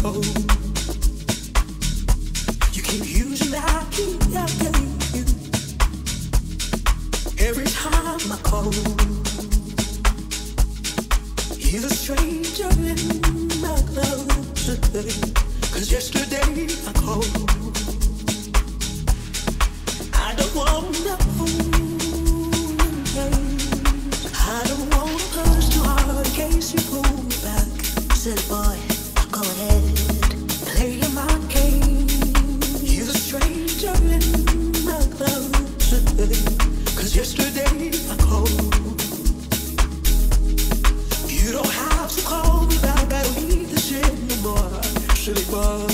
cold. You keep using that key I gave you. Every time I call, you're a stranger in my clothes today. 'Cause yesterday I called. I don't wanna hold I don't wanna push too hard in case you pull me back. Said boy, go ahead, play my game. You're a stranger in my clothes today. 'Cause yesterday I called. You don't have to call me back, I don't need this shit no more. Silly boy,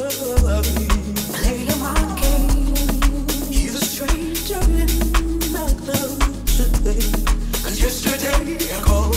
play my game. You're a stranger in my clothes today. 'Cause yesterday I called.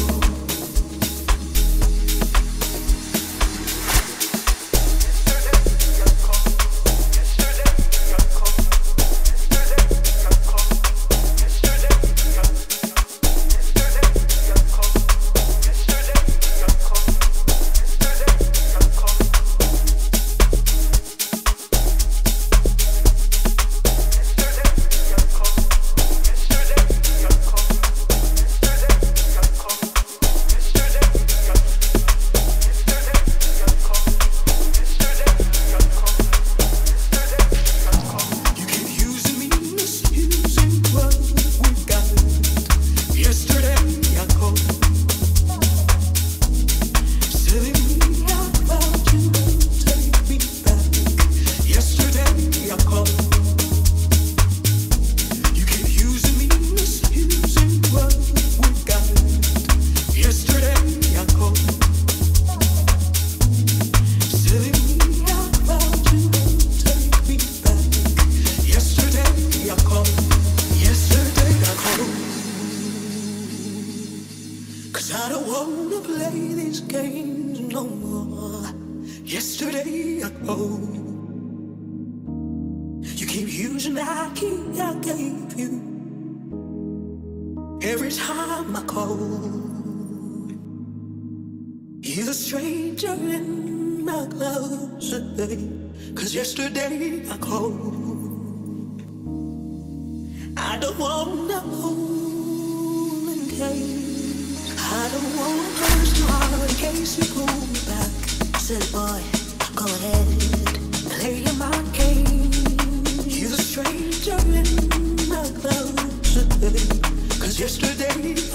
Yesterday I called. I don't wanna hold in case. I don't wanna push too hard in case you pull me back. Said boy, go ahead, play my game. You're a stranger in my clothes today. 'Cause yesterday